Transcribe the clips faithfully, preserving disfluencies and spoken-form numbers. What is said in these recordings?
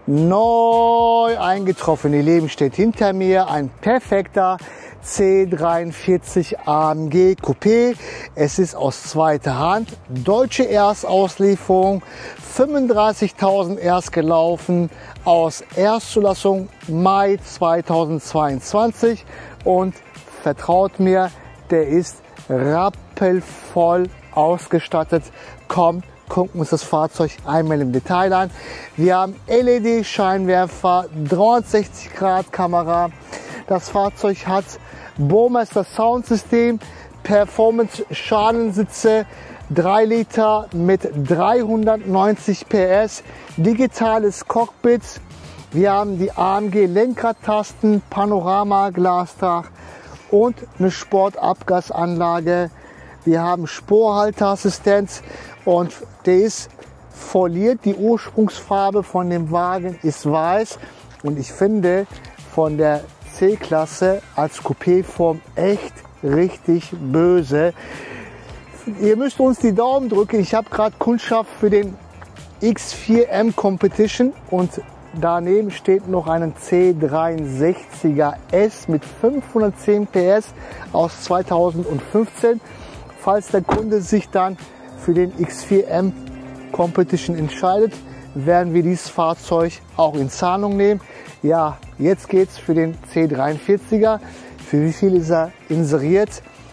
Neu eingetroffen. Ihr Leben steht hinter mir. Ein perfekter C dreiundvierzig A M G Coupé. Es ist aus zweiter Hand. Deutsche Erstauslieferung. fünfunddreißigtausend erst gelaufen. Aus Erstzulassung Mai zweitausendzweiundzwanzig. Und vertraut mir, der ist rappelvoll ausgestattet. Kommt, gucken wir uns das Fahrzeug einmal im Detail an. Wir haben L E D-Scheinwerfer, dreihundertsechzig Grad Kamera. Das Fahrzeug hat Burmester Soundsystem, Performance Schalensitze, drei Liter mit dreihundertneunzig P S, digitales Cockpit. Wir haben die A M G Lenkradtasten, Panorama Glasdach und eine Sportabgasanlage. Wir haben Sporhalteassistenz und der ist foliert. Die Ursprungsfarbe von dem Wagen ist weiß und ich finde von der C-Klasse als Coupé-Form echt richtig böse. Ihr müsst uns die Daumen drücken. Ich habe gerade Kundschaft für den X vier M Competition und daneben steht noch einen C dreiundsechziger S mit fünfhundertzehn P S aus zweitausendfünfzehn. Falls der Kunde sich dann für den X vier M Competition entscheidet, werden wir dieses Fahrzeug auch in Zahlung nehmen. Ja, jetzt geht's für den C dreiundvierziger. Für wie viel ist er inseriert?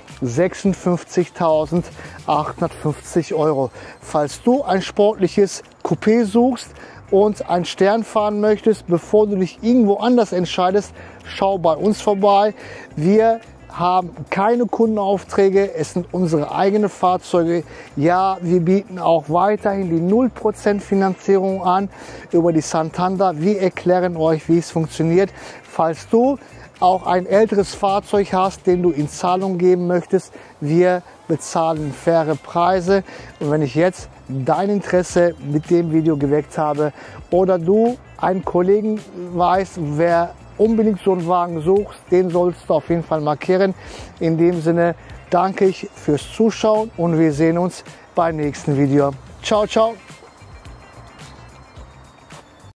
sechsundfünfzigtausendachthundertfünfzig Euro. Falls du ein sportliches Coupé suchst und einen Stern fahren möchtest, bevor du dich irgendwo anders entscheidest, schau bei uns vorbei. Wir haben keine Kundenaufträge, es sind unsere eigenen Fahrzeuge. Ja, wir bieten auch weiterhin die null Prozent Finanzierung an über die Santander. Wir erklären euch, wie es funktioniert. Falls du auch ein älteres Fahrzeug hast, den du in Zahlung geben möchtest, wir bezahlen faire Preise. Und wenn ich jetzt dein Interesse mit dem Video geweckt habe oder du einen Kollegen weißt, wer unbedingt so einen Wagen suchst, den sollst du auf jeden Fall markieren. In dem Sinne danke ich fürs Zuschauen und wir sehen uns beim nächsten Video. Ciao, ciao.